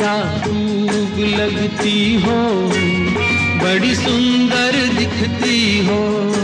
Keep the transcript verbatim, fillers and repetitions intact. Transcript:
क्या खूब लगती हो, बड़ी सुंदर दिखती हो।